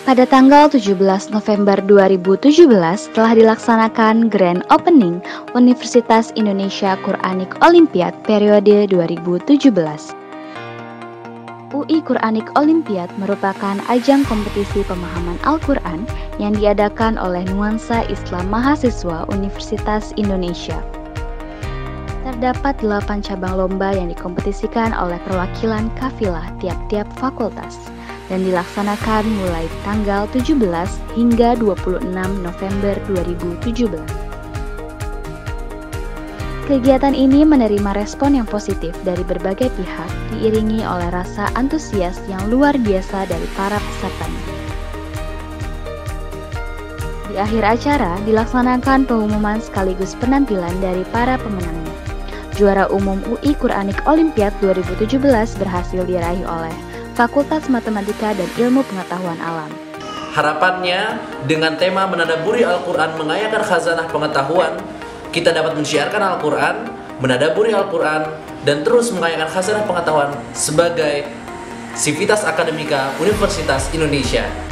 Pada tanggal 17 November 2017 telah dilaksanakan Grand Opening Universitas Indonesia Quranic Olympiad periode 2017. UI Quranic Olympiad merupakan ajang kompetisi pemahaman Al-Quran yang diadakan oleh Nuansa Islam Mahasiswa Universitas Indonesia. Terdapat 8 cabang lomba yang dikompetisikan oleh perwakilan kafilah tiap-tiap fakultas dan dilaksanakan mulai tanggal 17 hingga 26 November 2017. Kegiatan ini menerima respon yang positif dari berbagai pihak, diiringi oleh rasa antusias yang luar biasa dari para pesertanya. Di akhir acara, dilaksanakan pengumuman sekaligus penampilan dari para pemenangnya. Juara umum UI Quranic Olympiad 2017 berhasil diraih oleh Fakultas Matematika dan Ilmu Pengetahuan Alam. Harapannya, dengan tema menadaburi Al-Quran mengayakan khazanah pengetahuan, kita dapat mensiarkan Al-Quran, menadaburi Al-Quran, dan terus mengayakan khazanah pengetahuan sebagai sivitas akademika Universitas Indonesia.